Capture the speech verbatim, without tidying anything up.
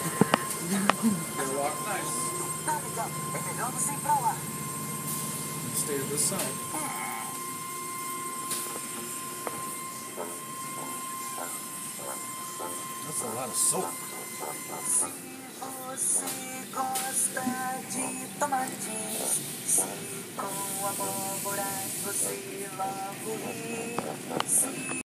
Gotta walk nice. Tá legal. É melhor você ir pra lá. Stay to this side. That's a lot of soap. Se você gosta de tomates, se com abóboras você logo ri. Se